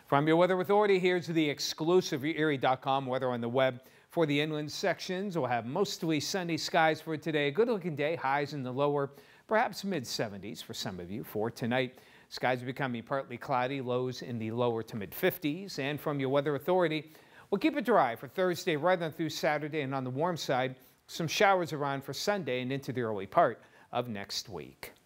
From your Weather Authority, here's the exclusive YourErie.com weather on the web. For the inland sections, we'll have mostly sunny skies for today. A good-looking day, highs in the lower, perhaps mid-70s for some of you. For tonight, skies are becoming partly cloudy, lows in the lower to mid-50s. And from your Weather Authority, we'll keep it dry for Thursday right on through Saturday, and on the warm side, some showers around for Sunday and into the early part of next week.